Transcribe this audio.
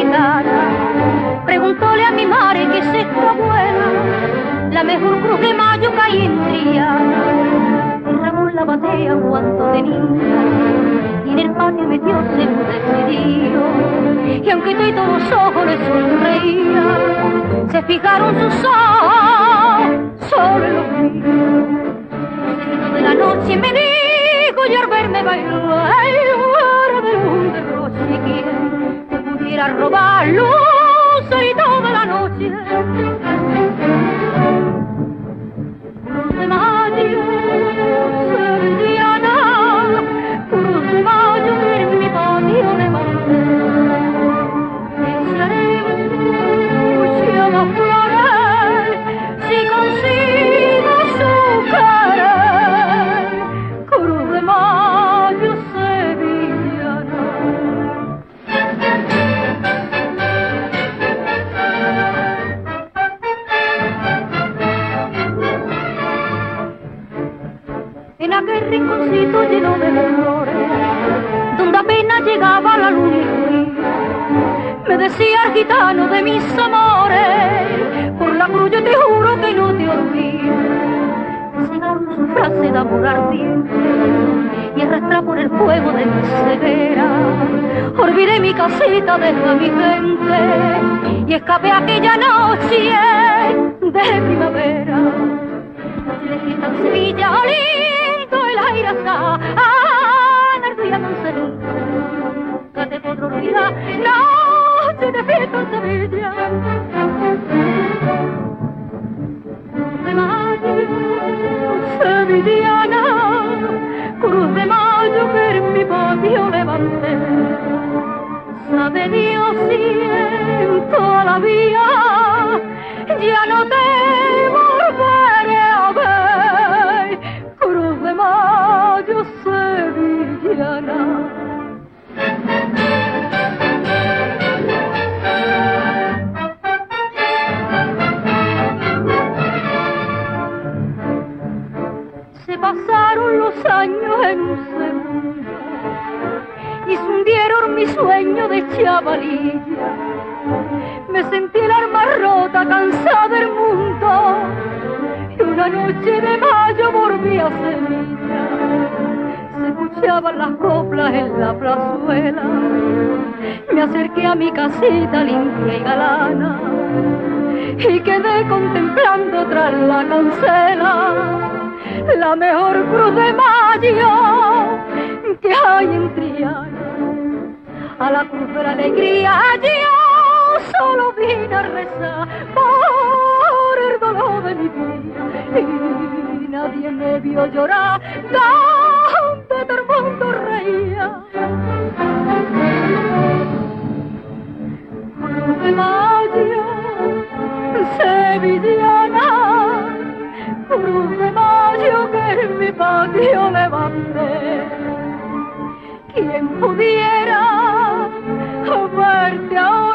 gana. Pregúntole a mi madre que es esta buena, la mejor cruz de mayo que hay en Triana. El Ramón la batea cuanto de niña, y en el patio metió seguro decidido. Y aunque estoy todos los ojos le sonreía, se fijaron sus ojos solo en los míos. De la noche me dijo y al verme bailar, de un derroche que pudiera robar luz y toda la noche. Cruz de mayo, sevillana, cruz de mayo en mi patio levanté. Echaré llama floral si consigo su cara. Cruz de mayo sevillana. En aquel rinconcito lleno de flores, donde apenas llegaba la luna y el río, me decía el gitano de mis amores, por la cruz yo te juro que no te olvido. Cegaron su frase de amor ardiente y arrastra por el fuego de mi ceguera. Olvidé mi casita desde mi gente y escapé aquella noche de primavera. Desde esta Sevilla lindo el aire está, Nardo Manzanita, que te podré olvidar, noche de fiesta en Sevilla. Cruz de mayo, sevillana, cruz de mayo que en mi patio levanté. Sabe Dios si en toda la vía ya no te volveré a ver. Cruz de mayo sevillana. Se pasaron los años en un segundo y se hundieron mis sueños de chavalilla. Me sentí el alma rota, cansada del mundo, y una noche de mayo volví a Sevilla. Se escuchaban las coplas en la plazuela, me acerqué a mi casita limpia y galana, y quedé contemplando tras la cancela la mejor cruz de mayo que hay en Triana. A la cruz de la alegría yo solo vine a rezar por el dolor de mi vida, y nadie me vio llorar donde todo el mundo reía. Cruz de mayo sevillana, cruz de mayo que en mi patio levanté. Quien pudiera verte ahora